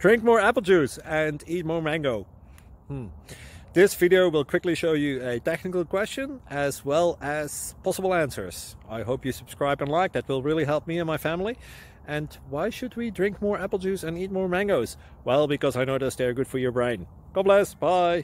Drink more apple juice and eat more mango. This video will quickly show you a technical question as well as possible answers. I hope you subscribe and like, that will really help me and my family. And why should we drink more apple juice and eat more mangoes? Well, because I noticed they're good for your brain. God bless, bye!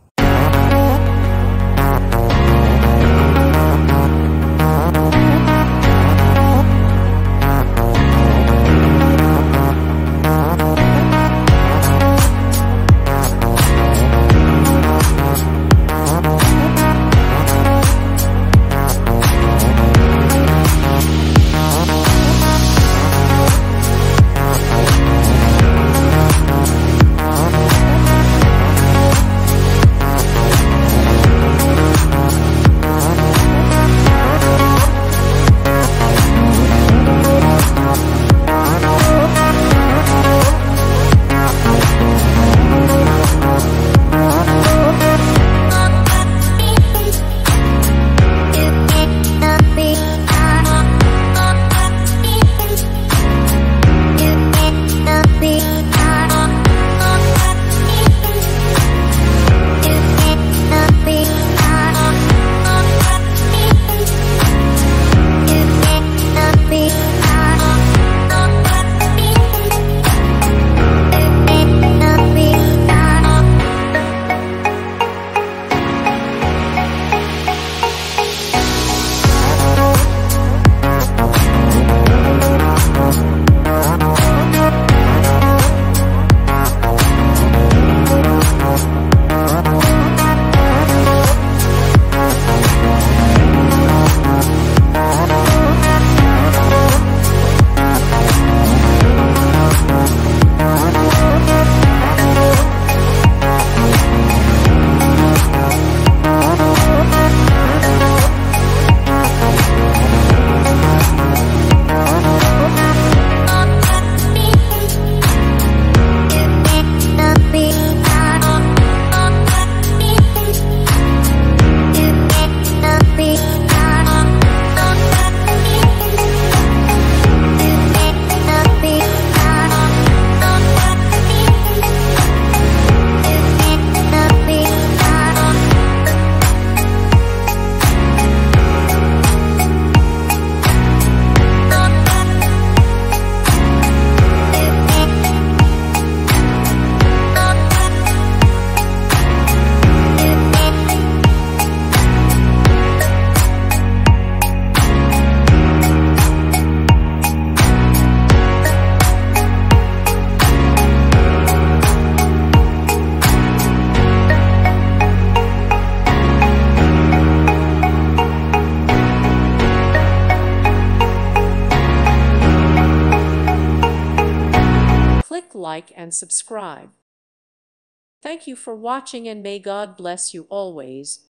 Like and subscribe. Thank you for watching and may God bless you always.